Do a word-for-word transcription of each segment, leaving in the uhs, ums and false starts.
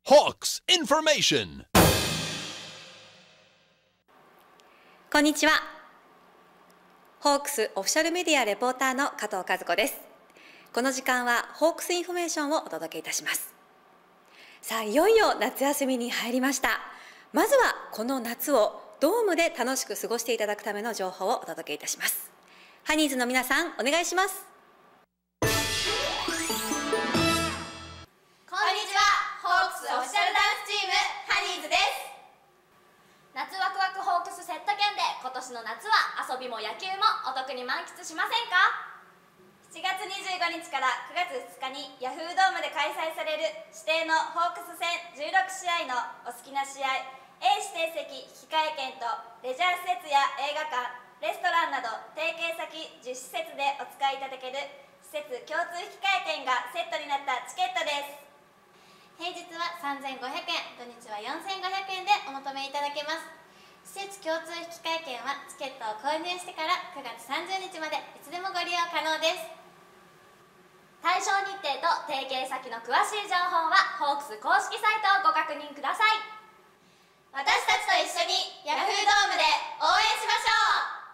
Hawks Information。 こんにちは。ホークスオフィシャルメディアレポーターの加藤和子です。この時間はホークスインフォメーションをお届けいたします。さあ、いよいよ夏休みに入りました。まずはこの夏をドームで楽しく過ごしていただくための情報をお届けいたします。ハニーズの皆さん、お願いします。 こんにちは。ホークスオフィシャルダンスチームハニーズです。夏ワクワクホークスセット券で今年の夏は遊びも野球もお得に満喫しませんか？しちがつにじゅうごにちからくがつふつかにヤフードームで開催される指定のホークス戦じゅうろくしあいのお好きな試合 A 指定席引換券とレジャー施設や映画館、レストランなど提携先じゅっしせつでお使いいただける施設共通引換券がセットになったチケットです。平日はさんぜんごひゃくえん、土日はよんせんごひゃくえんでお求めいただけます。施設共通引換券はチケットを購入してからくがつさんじゅうにちまでいつでもご利用可能です。対象日程と提携先の詳しい情報はホークス公式サイトをご確認ください。私たちと一緒にヤフードームで応援しましょ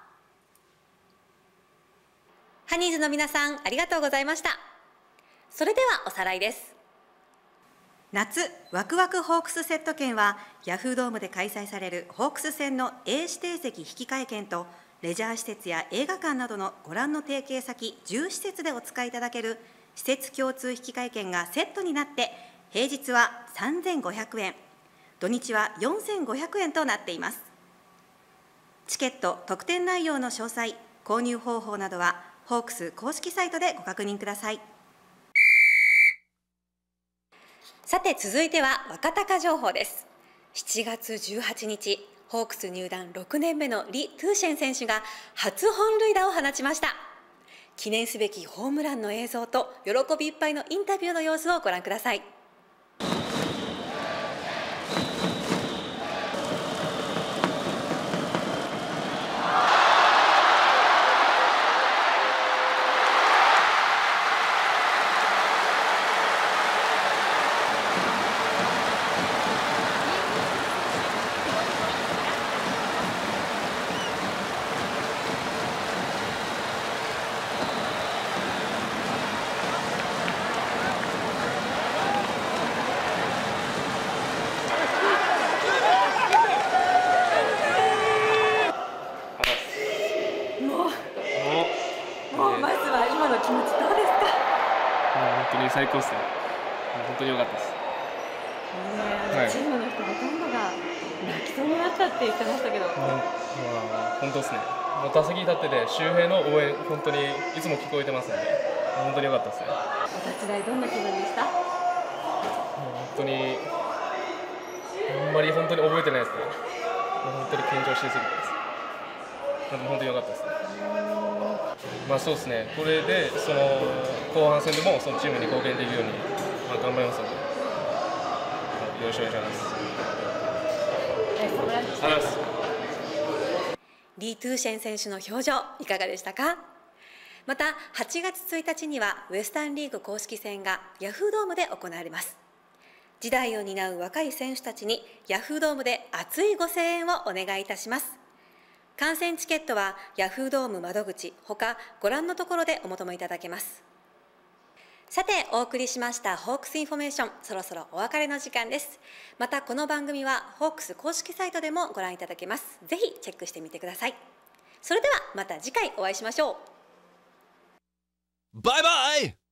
う。 ハニーズの皆さん、ありがとうございました。それではおさらいです。夏ワクワクホークスセット券はヤフードームで開催されるホークス戦の A 指定席引換券とレジャー施設や映画館などのご覧の提携先じゅうしせつでお使いいただける施設共通引換券がセットになって平日はさんぜんごひゃくえん、土日はよんせんごひゃくえんとなっています。チケット特典内容の詳細、購入方法などはホークス公式サイトでご確認ください。さて、続いては若鷹情報です。しちがつじゅうはちにち、ホークス入団ろくねんめのリ・トゥーシェン選手が初本塁打を放ちました。記念すべきホームランの映像と喜びいっぱいのインタビューの様子をご覧ください。 本当に最高ですね。本当に良かったです。 はい、チームの人ほとんどが泣きそうになったって言ってましたけど、うん、 まあ、本当ですね。もう打席立ってて周平の応援本当にいつも聞こえてますので、本当に良かったですね。 お立ち台どんな気分でした？ 本当にあんまり本当に覚えてないですね。本当に緊張しすぎてです。でも本当に良かったですね。まあそうですね。これでその後半戦でもそのチームに貢献できるように、まあ、頑張りますので、よろしくお願いします。ありがとうございます。 リ・トゥーシェン選手の表情いかがでしたか？またはちがつついたちにはウエスタンリーグ公式戦がヤフードームで行われます。時代を担う若い選手たちにヤフードームで熱いご声援をお願いいたします。観戦チケットはヤフードーム窓口ほかご覧のところでお求めいただけます。さて、お送りしましたホークスインフォメーション、そろそろお別れの時間です。またこの番組はホークス公式サイトでもご覧いただけます。ぜひチェックしてみてください。それではまた次回お会いしましょう。 バイバイ。